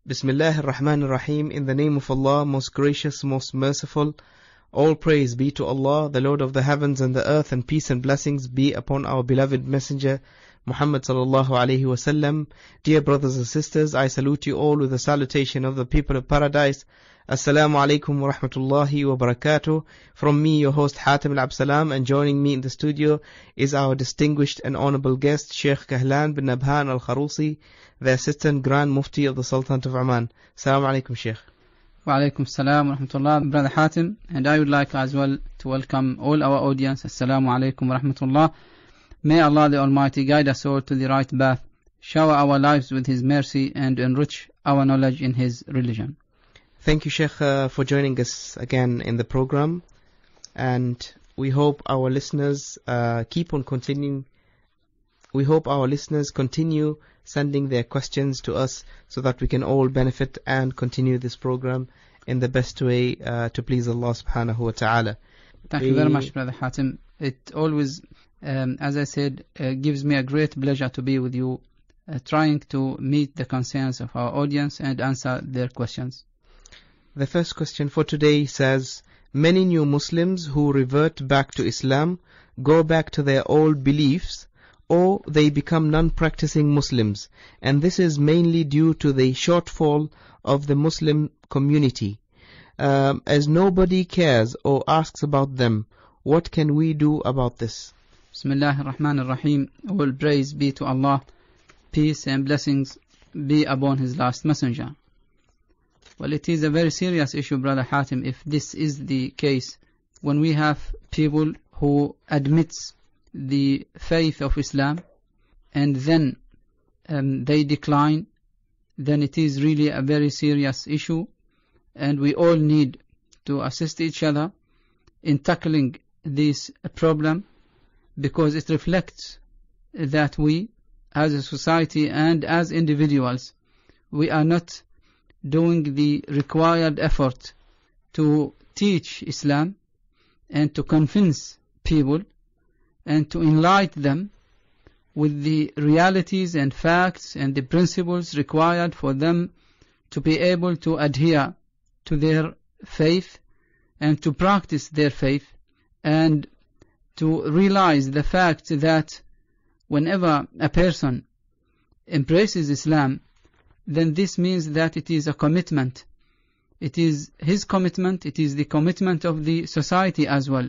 Bismillahir Rahmanir Rahim. In the name of Allah, most gracious, most merciful. All praise be to Allah, the Lord of the heavens and the earth, and peace and blessings be upon our beloved messenger, Muhammad sallallahu alaihi wasallam. Dear brothers and sisters, I salute you all with the salutation of the people of paradise. Assalamu alaikum wa rahmatullahi wa barakatuh. From me, your host Hatim al-Absalam, and joining me in the studio is our distinguished and honorable guest, Sheikh Kahlan bin Nabhan al-Kharusi, the Assistant Grand Mufti of the Sultanate of Oman. Assalamu alaikum, Sheikh. Wa alaikum salam wa rahmatullah, Brother Hatim. And I would like as well to welcome all our audience. Assalamu alaikum wa rahmatullah. May Allah the Almighty guide us all to the right path, shower our lives with His mercy, and enrich our knowledge in His religion. Thank you, Sheikh, for joining us again in the program. And we hope our listeners continue sending their questions to us so that we can all benefit and continue this program in the best way to please Allah subhanahu wa ta'ala. Thank you very much, Brother Hatim. It always, as I said, gives me a great pleasure to be with you, trying to meet the concerns of our audience and answer their questions. The first question for today says, many new Muslims who revert back to Islam go back to their old beliefs, or they become non-practicing Muslims, and this is mainly due to the shortfall of the Muslim community. As nobody cares or asks about them, what can we do about this? Bismillahir Rahmanir Rahim. All praise be to Allah. Peace and blessings be upon His last messenger. Well, it is a very serious issue, Brother Hatim, if this is the case. When we have people who admits the faith of Islam and then they decline, then it is really a very serious issue, and we all need to assist each other in tackling this problem, because it reflects that we as a society and as individuals, we are not doing the required effort to teach Islam and to convince people and to enlighten them with the realities and facts and the principles required for them to be able to adhere to their faith and to practice their faith, and to realize the fact that whenever a person embraces Islam, then this means that it is a commitment. It is his commitment, it is the commitment of the society as well.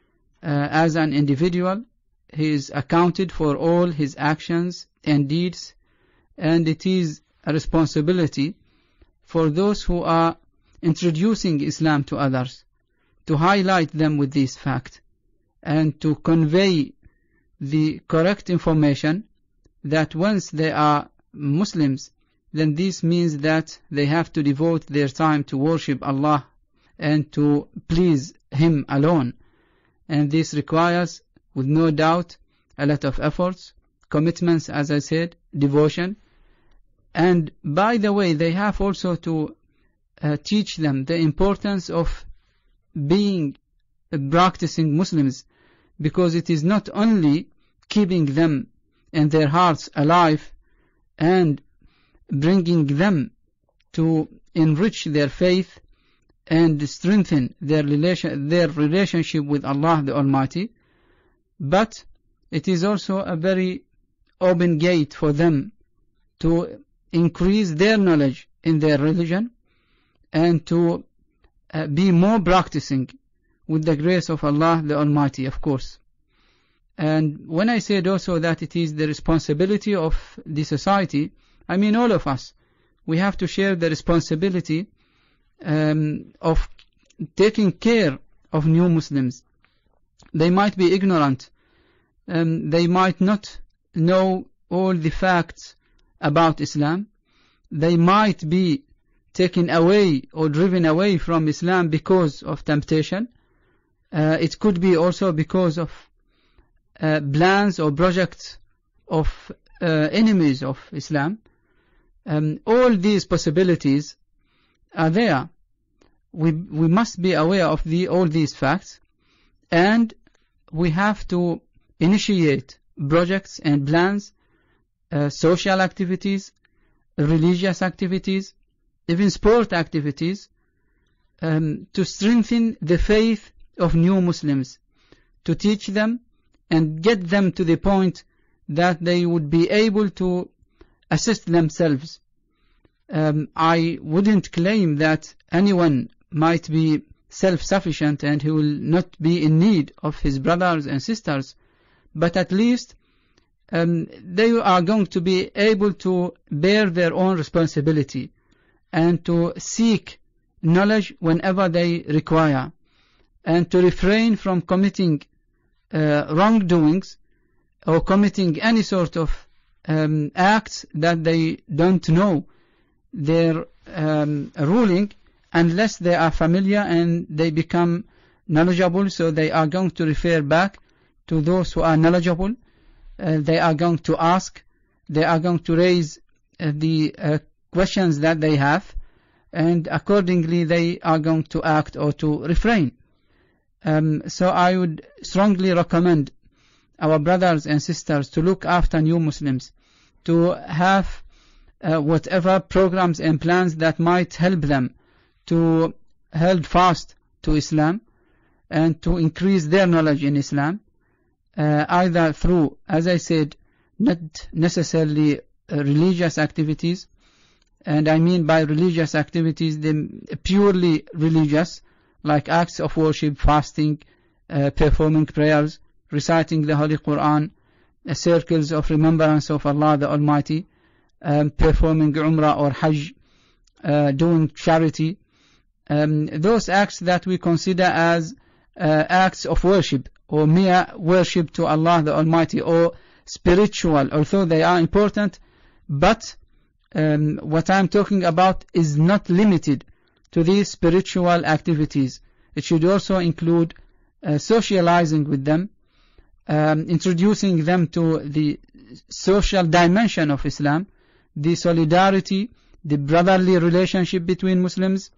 As an individual, he is accounted for all his actions and deeds, and it is a responsibility for those who are introducing Islam to others to highlight them with this fact and to convey the correct information that once they are Muslims, then this means that they have to devote their time to worship Allah and to please Him alone. And this requires, with no doubt, a lot of efforts, commitments, as I said, devotion. And by the way, they have also to teach them the importance of being practicing Muslims, because it is not only keeping them and their hearts alive and bringing them to enrich their faith and strengthen their relationship with Allah the Almighty, but it is also a very open gate for them to increase their knowledge in their religion and to be more practicing with the grace of Allah the Almighty, of course. And when I said also that it is the responsibility of the society, I mean all of us. We have to share the responsibility of taking care of new Muslims. They might be ignorant. They might not know all the facts about Islam. They might be taken away or driven away from Islam because of temptation. It could be also because of plans or projects of enemies of Islam. All these possibilities are there. We must be aware of all these facts, and we have to initiate projects and plans, social activities, religious activities, even sport activities, to strengthen the faith of new Muslims, to teach them and get them to the point that they would be able to assist themselves. I wouldn't claim that anyone might be self-sufficient and he will not be in need of his brothers and sisters, but at least they are going to be able to bear their own responsibility and to seek knowledge whenever they require, and to refrain from committing wrongdoings or committing any sort of acts that they don't know their ruling, unless they are familiar and they become knowledgeable. So they are going to refer back to those who are knowledgeable. They are going to ask, they are going to raise the questions that they have, and accordingly they are going to act or to refrain. So I would strongly recommend our brothers and sisters to look after new Muslims, to have whatever programs and plans that might help them to hold fast to Islam and to increase their knowledge in Islam, either through, as I said, not necessarily religious activities, and I mean by religious activities the purely religious, like acts of worship, fasting, performing prayers, reciting the Holy Quran, circles of remembrance of Allah the Almighty, performing Umrah or Hajj, doing charity, those acts that we consider as acts of worship or mere worship to Allah the Almighty, or spiritual, although they are important, but what I'm talking about is not limited to these spiritual activities. It should also include socializing with them, introducing them to the social dimension of Islam, the solidarity, the brotherly relationship between Muslims,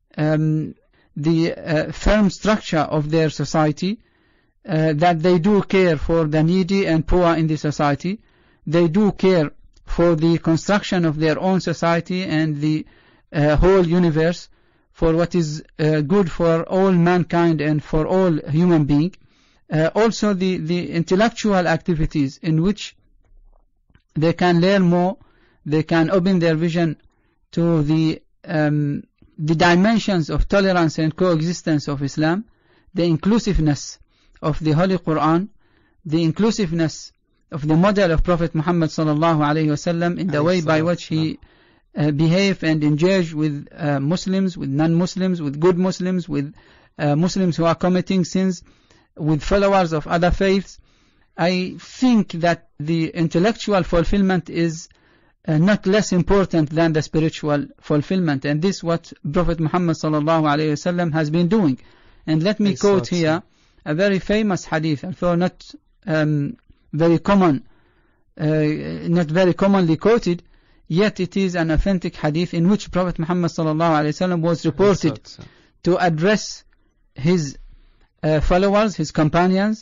the firm structure of their society, that they do care for the needy and poor in the society. They do care for the construction of their own society and the whole universe, for what is good for all mankind and for all human beings. Also the intellectual activities in which they can learn more, they can open their vision to the dimensions of tolerance and coexistence of Islam, the inclusiveness of the Holy Quran, the inclusiveness of the model of Prophet Muhammad sallallahu alaihi wasallam in the way by which he behaved and engaged with Muslims, with non-Muslims, with good Muslims, with Muslims who are committing sins, with followers of other faiths. I think that the intellectual fulfillment is not less important than the spiritual fulfillment, and this is what Prophet Muhammad sallallahu alaihi wasallam has been doing. And let me quote here a very famous hadith, although not very common, not very commonly quoted, yet it is an authentic hadith in which Prophet Muhammad sallallahu alaihi wasallam was reported to address his followers, his companions,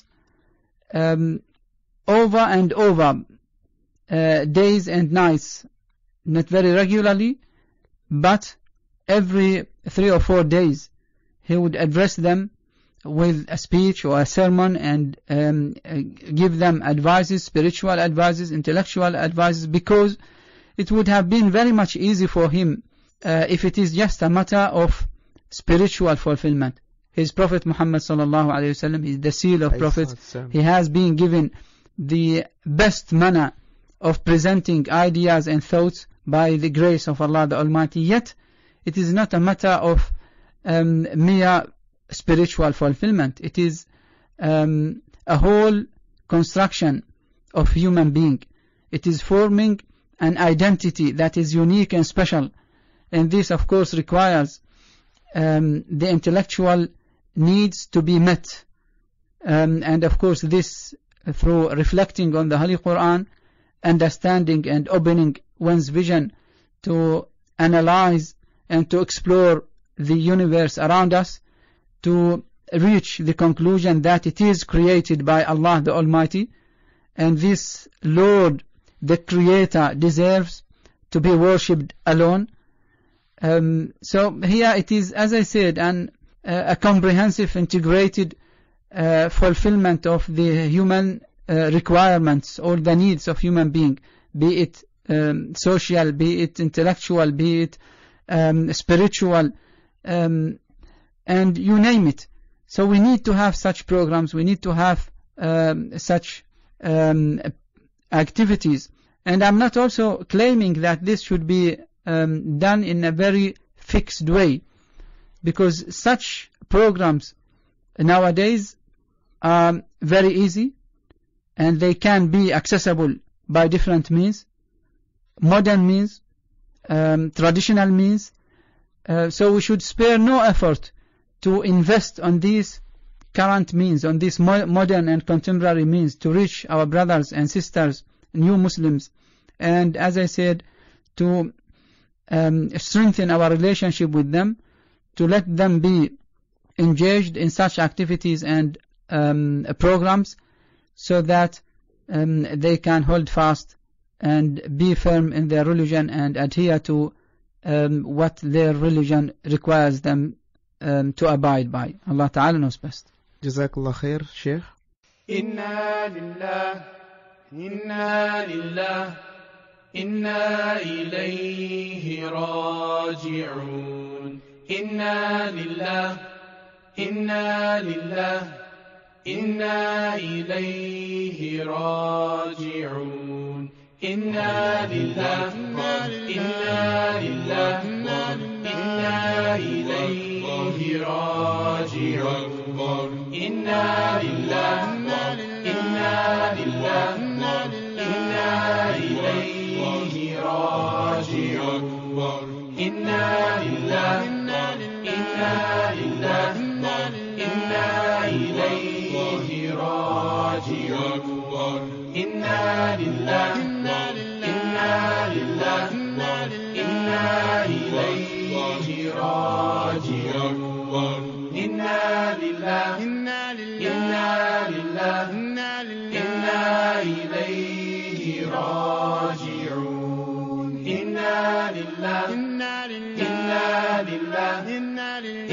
over and over, days and nights, not very regularly, but every 3 or 4 days he would address them with a speech or a sermon and give them advices, spiritual advices, intellectual advices, because it would have been very much easy for him if it is just a matter of spiritual fulfillment. His Prophet Muhammad sallallahu alaihi wasallam is the seal of prophets. He has been given the best manner of presenting ideas and thoughts by the grace of Allah the Almighty. Yet it is not a matter of mere spiritual fulfillment. It is a whole construction of human being. It is forming an identity that is unique and special, and this of course requires the intellectual needs to be met, and of course this through reflecting on the Holy Quran, understanding and opening one's vision to analyze and to explore the universe around us, to reach the conclusion that it is created by Allah the Almighty, and this Lord, the Creator, deserves to be worshipped alone, So here it is, as I said, a comprehensive, integrated fulfillment of the human requirements or the needs of human being, be it social, be it intellectual, be it spiritual, and you name it. So we need to have such programs, we need to have such activities. And I'm not also claiming that this should be done in a very fixed way, because such programs nowadays are very easy and they can be accessible by different means, modern means, traditional means. So we should spare no effort to invest on these current means, on these modern and contemporary means, to reach our brothers and sisters, new Muslims, and as I said, to strengthen our relationship with them, to let them be engaged in such activities and programs, so that they can hold fast and be firm in their religion and adhere to what their religion requires them to abide by. Allah Ta'ala knows best. Jazakallah khair, Sheikh. Inna lillah, inna lillah, inna ilayhi raji'un. Inna lillah, inna lillah, inna ilayhi raji'un. Inna lillah, inna lillah, inna ilayhi raji'un. Inna lillah, inna lillah, inna ilayhi raji'un. Inna lillah, inna lillah, inna ilayhi raji'un. Inna lillah, inna lillah, inna ilayhi raji'un. Inna lillah, inna lillah, inna ilayhi raji'un. Inna lillah, inna lillah, inna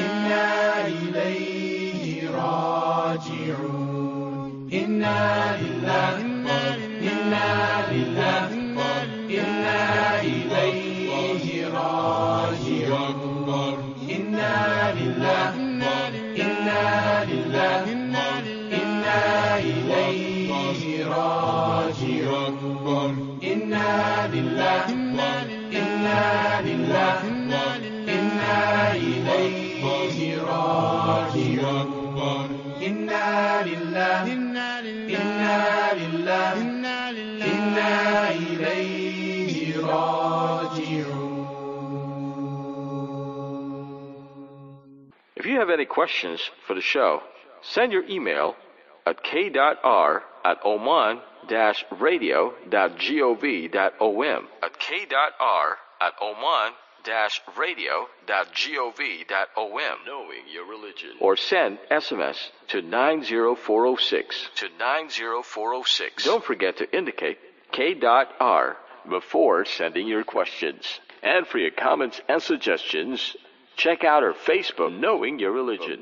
ilayhi raji'un. Inna lillah, inna lillah, inna ilayhi raji'un. Inna lillah, inna lillah, inna ilayhi raji'un. Inna lillah, inna lillah, inna ilayhi raji'un. Inna lillah, inna lillah, inna ilayhi raji'un. If you have any questions for the show, send your email at k.r@oman-radio.gov.om, at k.r@oman-radio.gov.om, knowing your religion, or send SMS to 90406. Don't forget to indicate k.r before sending your questions. And for your comments and suggestions, check out our Facebook, Knowing Your Religion.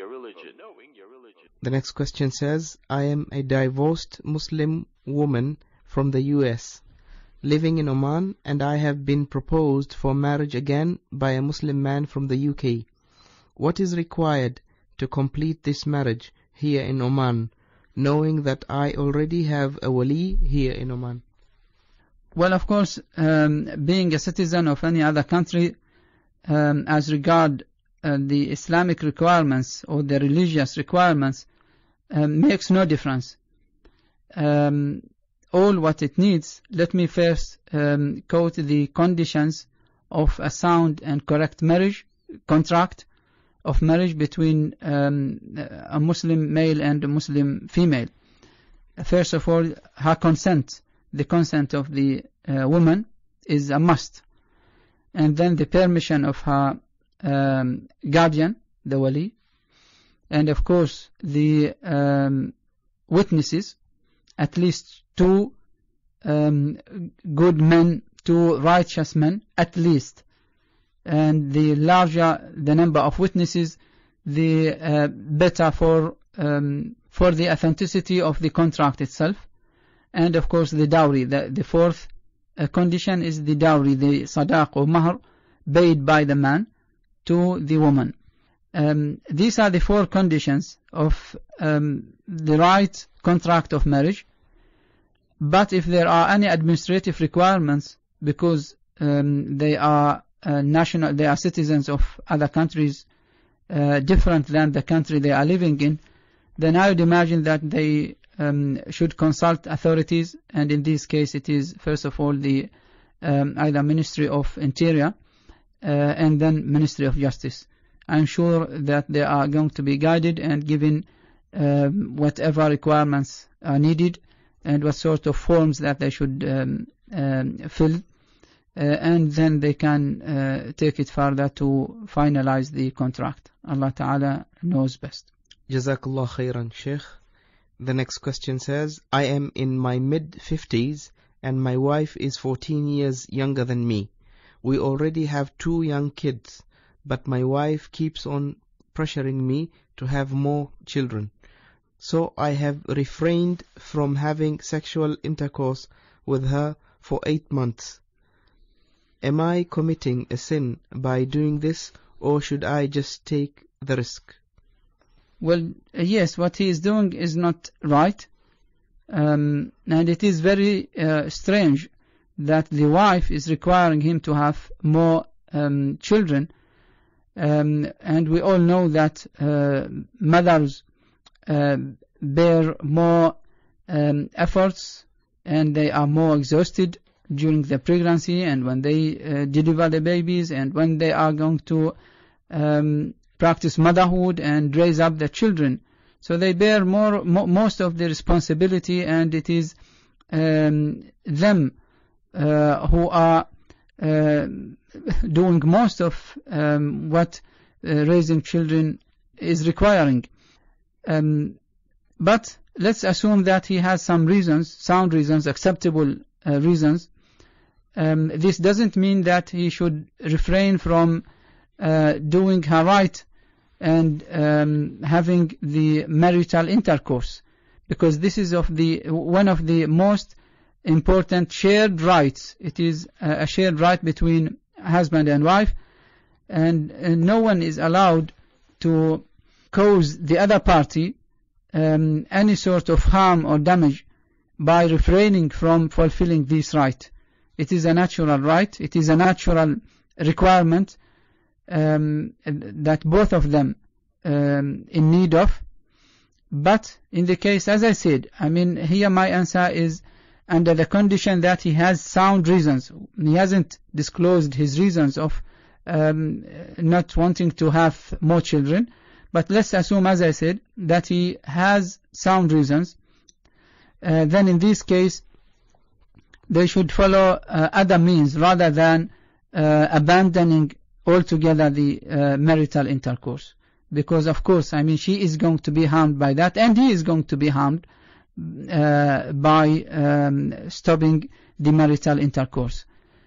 The next question says, I am a divorced Muslim woman from the US, living in Oman, and I have been proposed for marriage again by a Muslim man from the UK. What is required to complete this marriage here in Oman, knowing that I already have a wali here in Oman? Well, of course, being a citizen of any other country, as regard the Islamic requirements or the religious requirements, makes no difference. All what it needs, let me first quote the conditions of a sound and correct marriage, contract of marriage between a Muslim male and a Muslim female. First of all, her consent, the consent of the woman is a must. And then the permission of her guardian, the wali, and of course the witnesses, at least two good men, two righteous men, at least, and the larger the number of witnesses, the better for the authenticity of the contract itself. And of course the dowry, the fourth condition is the dowry, the sadaq or mahr paid by the man to the woman. These are the four conditions of the right contract of marriage. But if there are any administrative requirements, because they are they are citizens of other countries different than the country they are living in, then I would imagine that they should consult authorities, and in this case it is first of all the either Ministry of Interior and then Ministry of Justice. I'm sure that they are going to be guided and given whatever requirements are needed and what sort of forms that they should fill, and then they can take it further to finalize the contract. Allah Ta'ala knows best. Jazakallah khairan, Sheikh. The next question says, I am in my mid-50s and my wife is 14 years younger than me. We already have 2 young kids, but my wife keeps on pressuring me to have more children. So I have refrained from having sexual intercourse with her for 8 months. Am I committing a sin by doing this, or should I just take the risk? Well, yes, what he is doing is not right. And it is very strange that the wife is requiring him to have more children. And we all know that mothers bear more efforts, and they are more exhausted during the pregnancy and when they deliver the babies, and when they are going to practice motherhood and raise up the children. So they bear most of the responsibility, and it is them who are doing most of what raising children is requiring. But let's assume that he has some reasons, sound reasons, acceptable reasons. This doesn't mean that he should refrain from doing her right and having the marital intercourse, because this is one of the most important shared rights. It is a shared right between husband and wife, and no one is allowed to cause the other party any sort of harm or damage by refraining from fulfilling this right. It is a natural right, it is a natural requirement that both of them in need of. But in the case, as I said, here my answer is under the condition that he has sound reasons. He hasn't disclosed his reasons of not wanting to have more children, but let's assume, as I said, that he has sound reasons. Then in this case they should follow other means rather than abandoning altogether the marital intercourse, because of course she is going to be harmed by that, and he is going to be harmed by stopping the marital intercourse.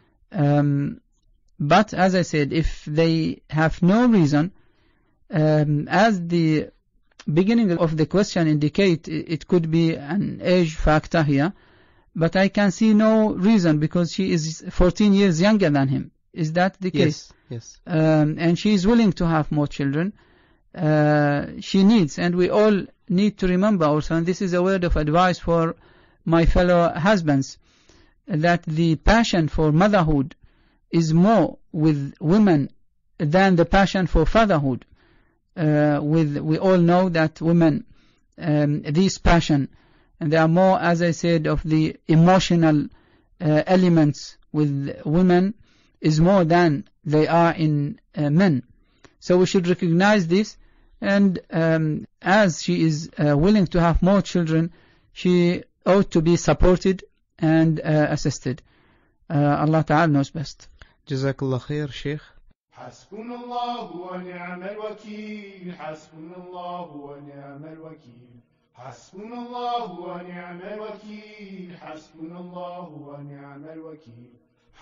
But as I said, if they have no reason, as the beginning of the question indicate, it could be an age factor here, but I can see no reason, because she is 14 years younger than him. Is that the case? Yes. And she is willing to have more children. She needs, and we all need to remember also, and this is a word of advice for my fellow husbands, that the passion for motherhood is more with women than the passion for fatherhood. We all know that women, this passion, and there are more, as I said, of the emotional elements with women is more than they are in men. So we should recognize this, and as she is willing to have more children, she ought to be supported and assisted. Allah Ta'ala knows best. Jazakallah khair, Sheikh. حسبنا الله ونعم الوكيل حسبنا الله ونعم الوكيل حسبنا الله ونعم الوكيل حسبنا الله ونعم الوكيل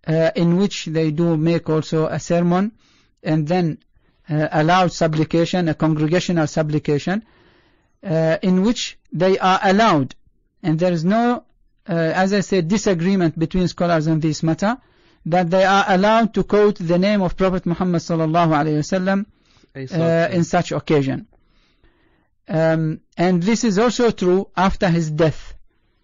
in which they do make also a sermon and then a loud supplication, a congregational supplication, in which they are allowed, and there is no, as I said, disagreement between scholars on this matter, that they are allowed to quote the name of Prophet Muhammad sallallahu alaihi wasallam in such occasion. And this is also true after his death.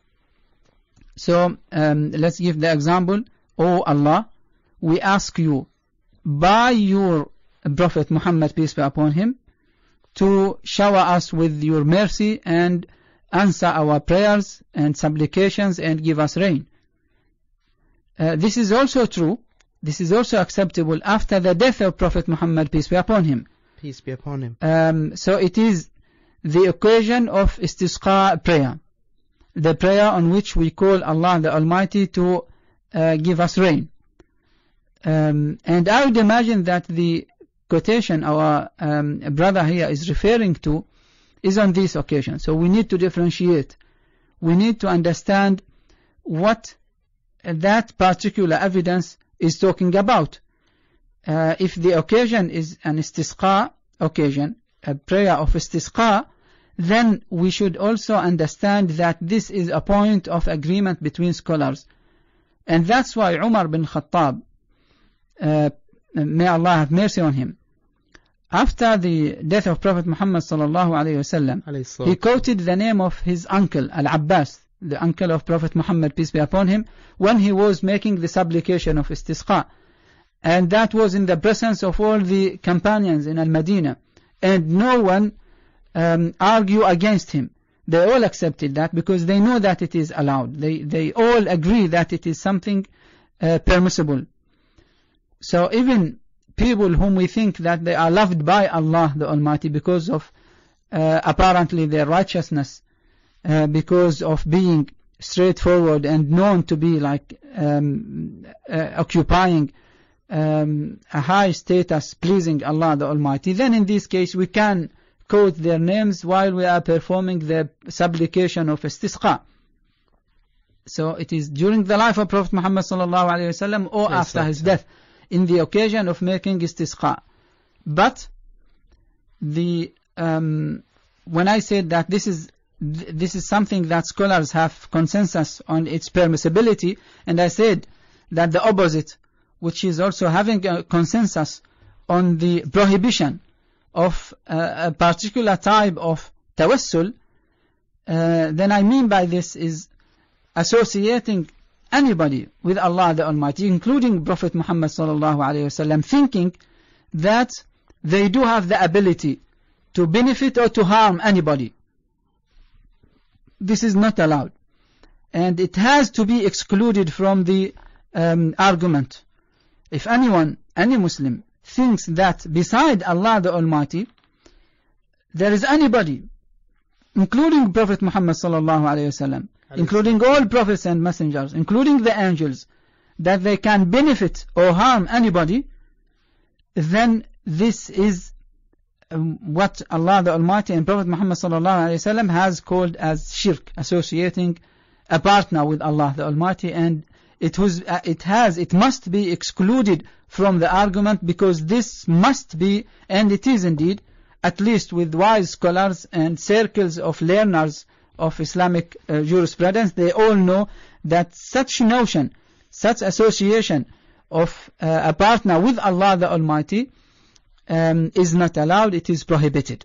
So let's give the example. O Allah, we ask you by your Prophet Muhammad, peace be upon him, to shower us with your mercy and answer our prayers and supplications and give us rain. This is also true. This is also acceptable after the death of Prophet Muhammad, peace be upon him. Peace be upon him. So it is the occasion of istisqa prayer, the prayer on which we call Allah the Almighty to give us rain. And I would imagine that the quotation our brother here is referring to is on this occasion. So we need to differentiate. We need to understand what that particular evidence is talking about. If the occasion is an istisqa occasion, a prayer of istisqa, then we should also understand that this is a point of agreement between scholars. And that's why Umar bin Khattab, may Allah have mercy on him, after the death of Prophet Muhammad sallallahu alayhi wasallam, he quoted the name of his uncle Al-Abbas, the uncle of Prophet Muhammad, peace be upon him, when he was making the supplication of istisqa. And that was in the presence of all the companions in Al-Madinah, and no one argued against him. They all accepted that because they know that it is allowed. They all agree that it is something permissible. So even people whom we think that they are loved by Allah the Almighty because of apparently their righteousness, because of being straightforward and known to be like occupying a high status pleasing Allah the Almighty, then in this case we can quote their names while we are performing the supplication of istisqa. So it is during the life of Prophet Muhammad sallallahu alaihi wasallam or after his death, in the occasion of making istisqa. But the when I said that this is something that scholars have consensus on its permissibility, and I said that the opposite, which is also having a consensus on the prohibition of a particular type of tawassul, then I mean by this is associating anybody with Allah the Almighty, including Prophet Muhammad sallallahu alaihi wasallam, thinking that they do have the ability to benefit or to harm anybody. This is not allowed, and it has to be excluded from the argument. If anyone, any Muslim, thinks that beside Allah the Almighty there is anybody, including Prophet Muhammad sallallahu alaihi wasallam, including all prophets and messengers, including the angels, that they can benefit or harm anybody, then this is what Allah the Almighty and Prophet Muhammad sallallahu alaihi wasallam has called as shirk, associating a partner with Allah the Almighty, and it must be excluded from the argument, because this must be, and it is indeed, at least with wise scholars and circles of learners of Islamic jurisprudence, they all know that such notion, such association of a partner with Allah the Almighty is not allowed, it is prohibited.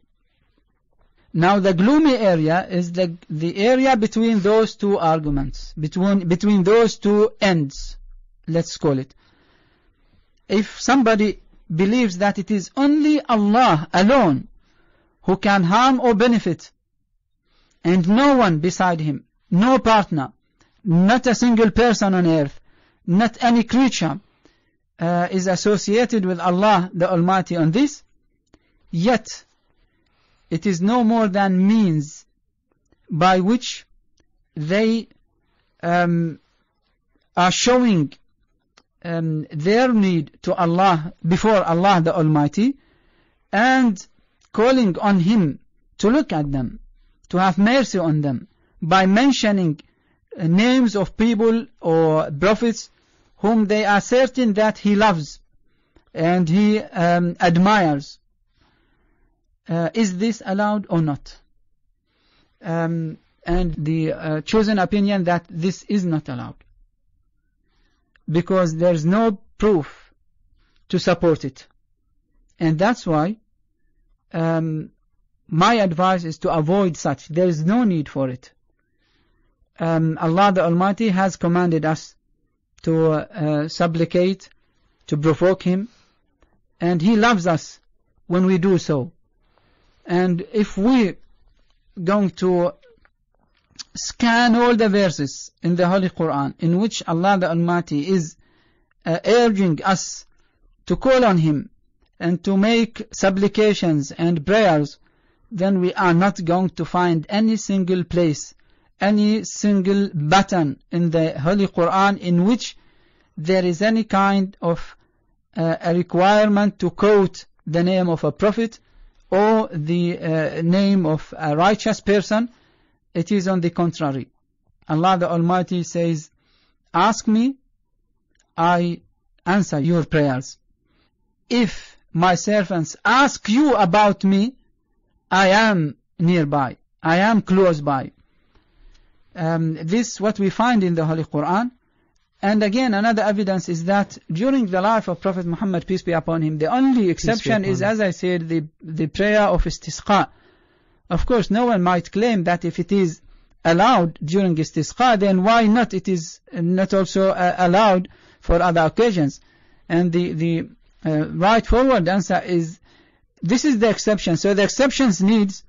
Now the gloomy area is the area between those two arguments, between those two ends, let's call it. If somebody believes that it is only Allah alone who can harm or benefit, and no one beside him, no partner, not a single person on earth, not any creature is associated with Allah the Almighty on this, yet it is no more than means by which they are showing their need to Allah before Allah the Almighty, and calling on Him to look at them, to have mercy on them, by mentioning names of people or prophets whom they are certain that he loves and he admires. Is this allowed or not? And the chosen opinion that this is not allowed, because there's no proof to support it. And that's why my advice is to avoid such. There is no need for it. Allah the Almighty has commanded us to supplicate, to provoke Him, and He loves us when we do so. And if we going to scan all the verses in the Holy Quran in which Allah the Almighty is urging us to call on Him and to make supplications and prayers, then we are not going to find any single place, any single button in the Holy Quran in which there is any kind of a requirement to quote the name of a prophet or the name of a righteous person. It is on the contrary. Allah the Almighty says, ask me, I answer your prayers. If my servants ask you about me, I am nearby, I am close by. This is what we find in the Holy Quran. And again, another evidence is that during the life of Prophet Muhammad, peace be upon him, the only exception is, as I said, the prayer of istisqa. Of course, no one might claim that if it is allowed during istisqa, then why not it is not also allowed for other occasions? And the right forward answer is, this is the exception. So the exceptions needs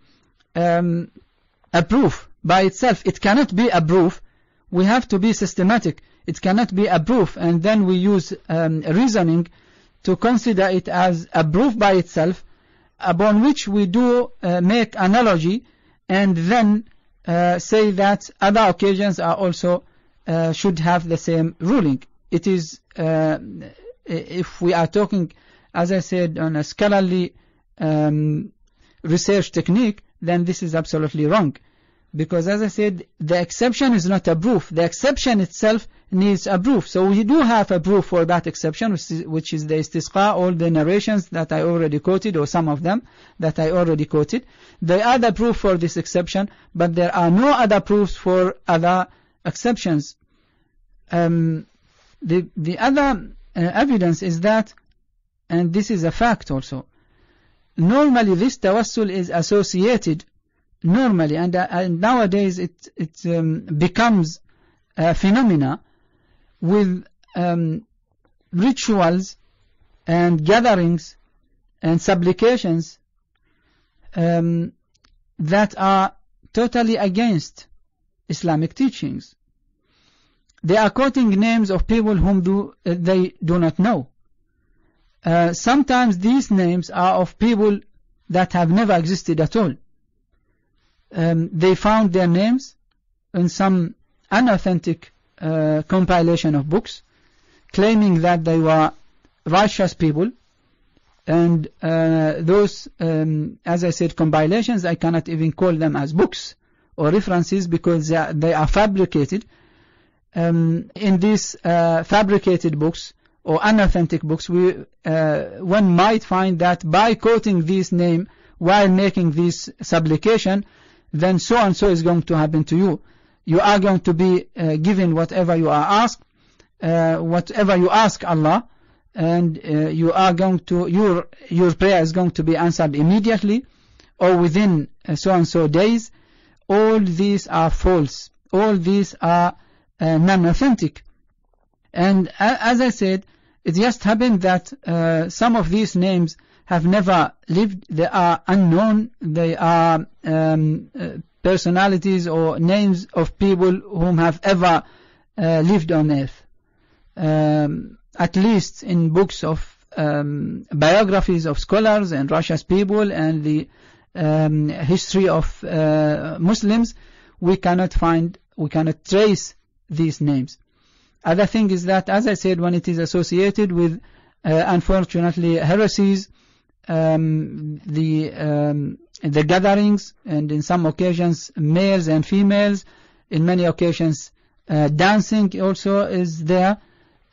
a proof by itself. It cannot be a proof. We have to be systematic. It cannot be a proof, and then we use reasoning to consider it as a proof by itself, upon which we do make analogy, and then say that other occasions are also should have the same ruling. It is, if we are talking, as I said, on a scholarly research technique, then this is absolutely wrong. Because, as I said, the exception is not a proof. The exception itself needs a proof. So we do have a proof for that exception, which is the istisqa, all the narrations that I already quoted, or some of them that I already quoted. They are the proof for this exception, but there are no other proofs for other exceptions. The other evidence is that, and this is a fact also, normally this tawassul is associated normally, and nowadays it becomes a phenomena with rituals and gatherings and supplications that are totally against Islamic teachings. They are quoting names of people whom they do not know. Sometimes these names are of people that have never existed at all. They found their names in some unauthentic compilation of books, claiming that they were righteous people, and those, as I said, compilations, I cannot even call them as books or references, because they are fabricated. In these fabricated books or unauthentic books, one might find that by quoting this name while making this supplication, then so and so is going to happen to you. You are going to be given whatever you are asked, whatever you ask Allah, and you are going to, your prayer is going to be answered immediately or within so and so days. All these are false. All these are non-authentic. And as I said, it just happened that some of these names have never lived. They are unknown. They are personalities or names of people whom have ever lived on earth. At least in books of biographies of scholars and righteous people and the history of Muslims, we cannot trace these names. Other thing is that, as I said, when it is associated with unfortunately heresies, the gatherings, and in some occasions males and females, in many occasions dancing also is there.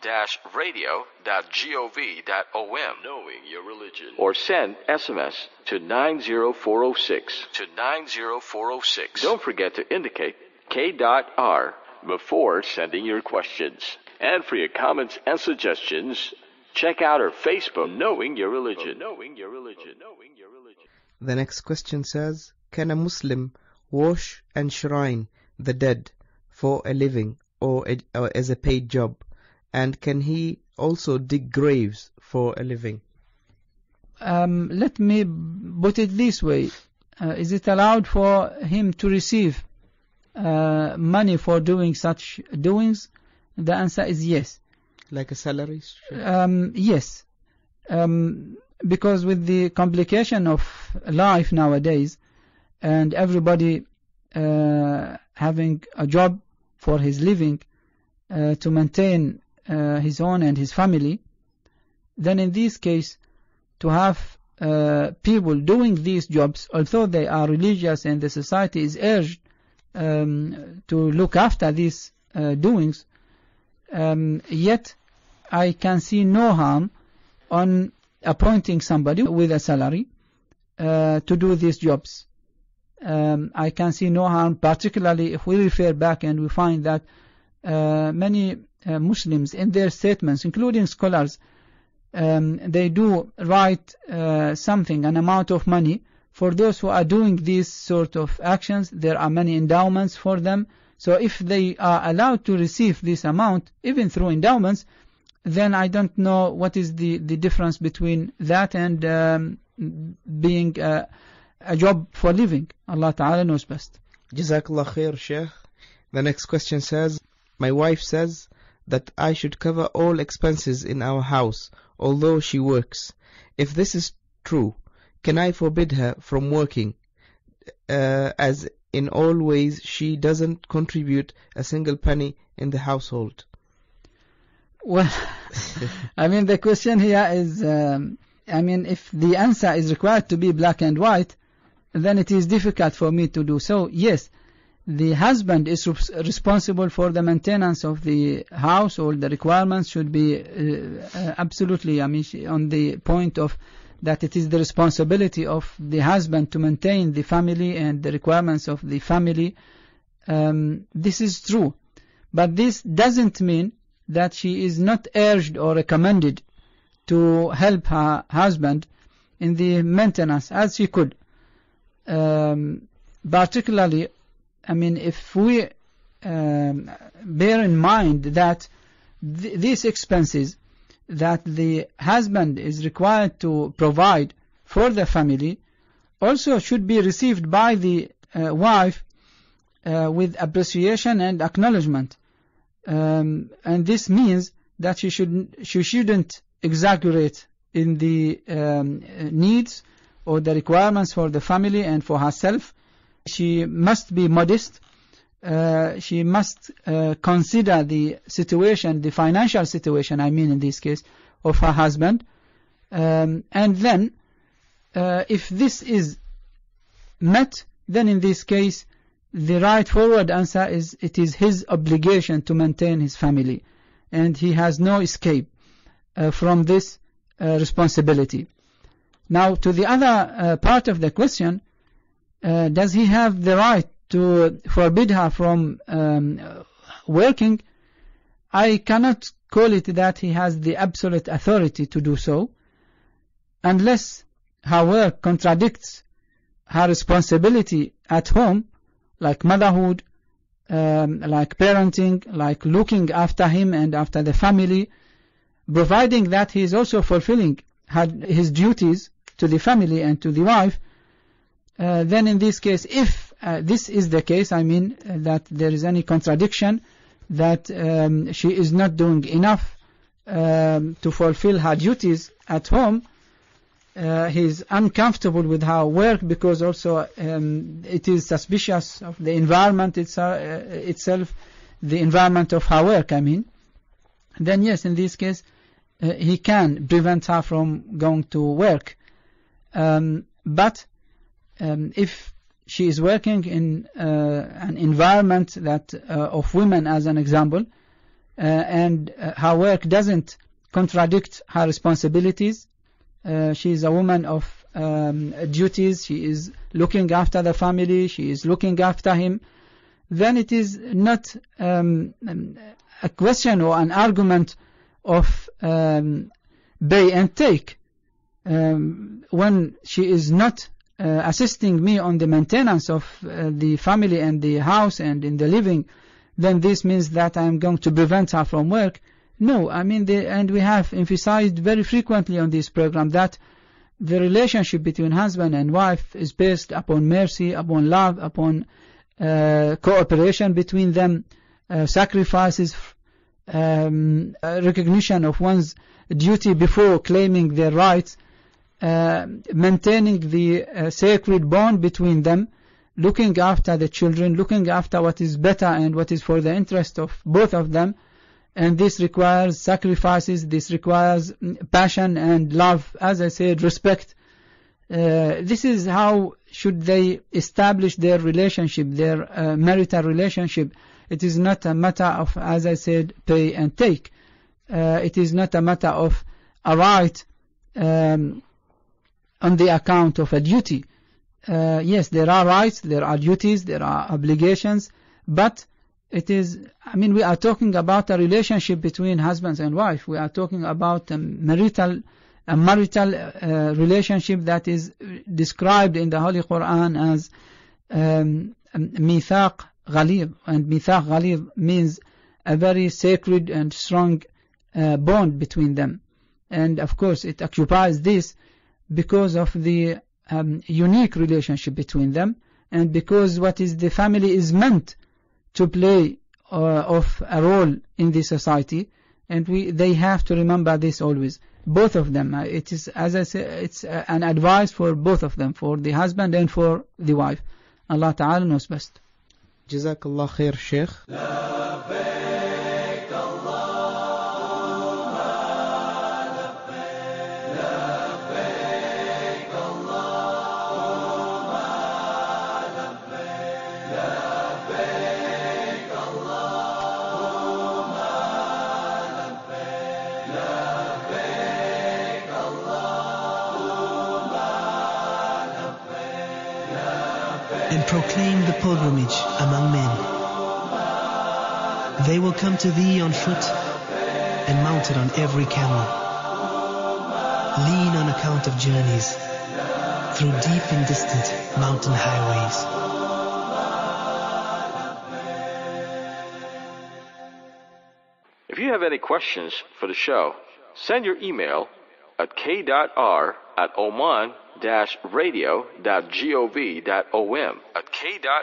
radio.gov.om, knowing your religion. Or send SMS to 90406. Don't forget to indicate K.R before sending your questions. And for your comments and suggestions, check out our Facebook, Knowing Your Religion. The next question says, can a Muslim wash and shrine the dead for a living or as a paid job? And can he also dig graves for a living? Let me put it this way. Is it allowed for him to receive money for doing such doings? The answer is yes. Like a salary? Yes. Because with the complication of life nowadays, and everybody having a job for his living to maintain his own and his family, then in this case, to have people doing these jobs, although they are religious and the society is urged to look after these doings, yet I can see no harm on appointing somebody with a salary to do these jobs. I can see no harm, particularly if we refer back and we find that many Muslims in their statements, including scholars, they do write something, an amount of money for those who are doing these sort of actions. There are many endowments for them. So if they are allowed to receive this amount, even through endowments, then I don't know what is the difference between that and being a job for living. Allah Ta'ala knows best. Jazakallah khair, Sheikh. The next question says, my wife says that I should cover all expenses in our house, although she works. If this is true, can I forbid her from working, as in all ways she doesn't contribute a single penny in the household? Well, I mean, the question here is, if the answer is required to be black and white, then it is difficult for me to do so. Yes, the husband is responsible for the maintenance of the house. All the requirements should be absolutely, on the point of that it is the responsibility of the husband to maintain the family and the requirements of the family. This is true. But this doesn't mean that she is not urged or recommended to help her husband in the maintenance as she could. Particularly, if we bear in mind that these expenses that the husband is required to provide for the family also should be received by the wife with appreciation and acknowledgement. And this means that she shouldn't exaggerate in the needs or the requirements for the family and for herself. She must be modest. She must consider the situation, the financial situation, in this case, of her husband. And then, if this is met, then in this case, the right forward answer is it is his obligation to maintain his family. And he has no escape from this responsibility. Now, to the other part of the question, does he have the right to forbid her from working? I cannot call it that he has the absolute authority to do so, unless her work contradicts her responsibility at home, like motherhood, like parenting, like looking after him and after the family, providing that he is also fulfilling his duties to the family and to the wife. Then in this case, if this is the case, that there is any contradiction, that she is not doing enough to fulfill her duties at home, he is uncomfortable with her work because also it is suspicious of the environment itself, the environment of her work, then yes, in this case, he can prevent her from going to work. But if she is working in an environment that of women, as an example, and her work doesn't contradict her responsibilities. She is a woman of duties. She is looking after the family. She is looking after him. Then it is not a question or an argument of pay and take. When she is not assisting me on the maintenance of the family and the house and in the living, then this means that I am going to prevent her from work. No, I mean, and we have emphasized very frequently on this program that the relationship between husband and wife is based upon mercy, upon love, upon cooperation between them, sacrifices, recognition of one's duty before claiming their rights, maintaining the sacred bond between them, looking after the children, looking after what is better and what is for the interest of both of them. And this requires sacrifices, this requires passion and love, as I said, respect. This is how should they establish their relationship, their marital relationship. It is not a matter of, as I said, pay and take. It is not a matter of a right on the account of a duty. Yes, there are rights, there are duties, there are obligations, but it is, I mean, we are talking about a relationship between husbands and wife. We are talking about a marital relationship that is described in the Holy Quran as mithaq ghalib. And mithaq ghalib means a very sacred and strong bond between them. And of course it occupies this because of the unique relationship between them, and because what is the family is meant to play of a role in the society, and they have to remember this always. Both of them. It is, as I say, it's an advice for both of them, for the husband and for the wife. Allah Ta'ala knows best. Jazakallah khair, Sheikh. And proclaim the pilgrimage among men. They will come to thee on foot and mounted on every camel, lean on account of journeys through deep and distant mountain highways. If you have any questions for the show, send your email at k.r@oman-radio.gov.om at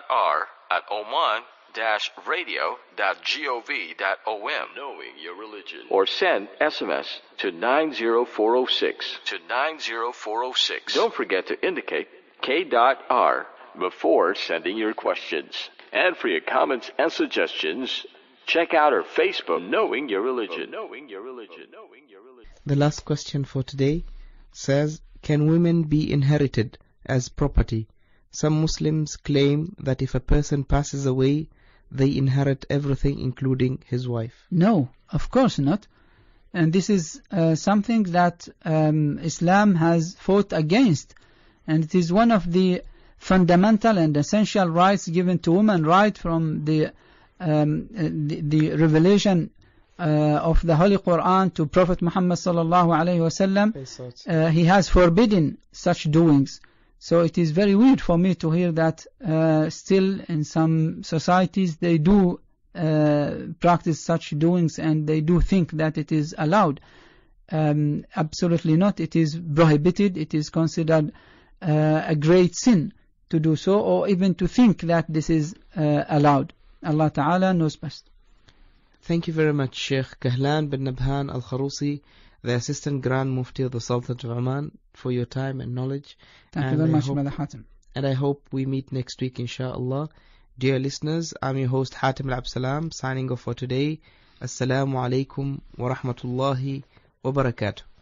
k.r@oman-radio.gov.om, knowing your religion, or send SMS to 90406 to 90406. Don't forget to indicate k.r before sending your questions. And for your comments and suggestions, check out our Facebook, Knowing Your Religion. The last question for today says, can women be inherited as property? Some Muslims claim that if a person passes away, they inherit everything, including his wife. No, of course not. And this is something that Islam has fought against. And it is one of the fundamental and essential rights given to women right from the revelation of the Holy Quran to Prophet Muhammad sallallahu alaihi wasallam. He has forbidden such doings. So it is very weird for me to hear that still in some societies they do practice such doings, and they do think that it is allowed. Absolutely not. It is prohibited. It is considered a great sin to do so, or even to think that this is allowed. Allah Ta'ala knows best. Thank you very much, Sheikh Kahlan bin Nabhan Al-Kharusi, the Assistant Grand Mufti of the Sultanate of Oman, for your time and knowledge. Thank you very much, Brother Hatim. And I hope we meet next week, inshallah. Dear listeners, I'm your host Hatim Al-Absalam, signing off for today. Assalamu alaikum wa rahmatullahi wa barakatuh.